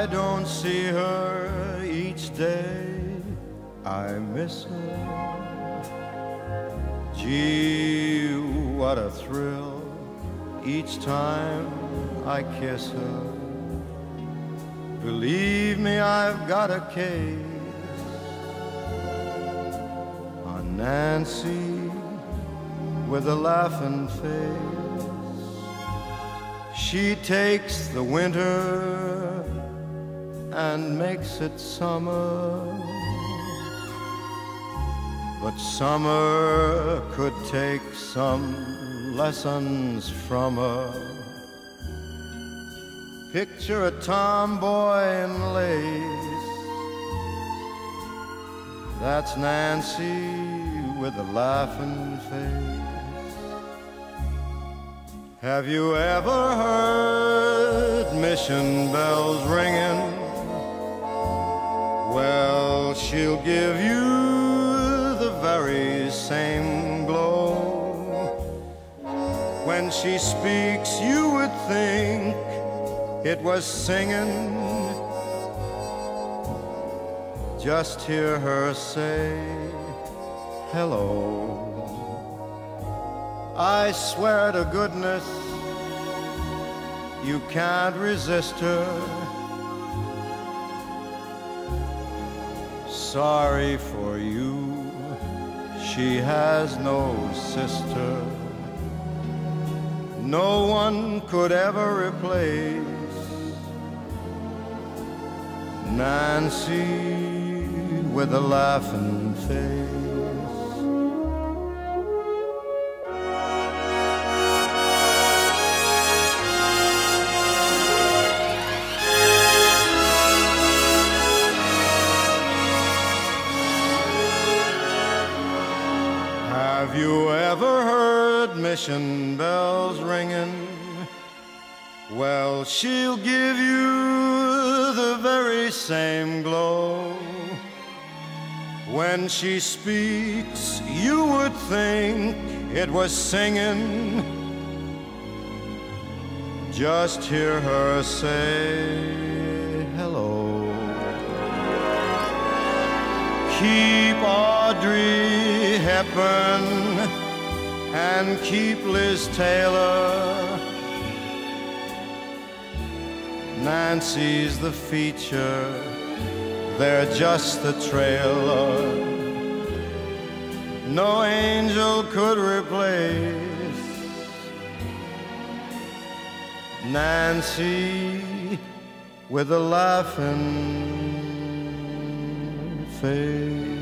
I don't see her each day, I miss her. Gee, what a thrill each time I kiss her. Believe me, I've got a case on Nancy with a laughing face. She takes the winter and makes it summer, but summer could take some lessons from her. Picture a tomboy in lace, that's Nancy with a laughing face. Have you ever heard mission bells ringing? Well, she'll give you the very same glow. When she speaks, you would think it was singing. Just hear her say hello. I swear to goodness you can't resist her. Sorry for you, she has no sister. No one could ever replace Nancy with a laughing face. Have you ever heard mission bells ringing? Well, she'll give you the very same glow. When she speaks, you would think it was singing. Just hear her say hello. Keep Audrey Hepburn and keep Liz Taylor. Nancy's the feature, they're just the trailer. No angel could replace Nancy with a laughing face.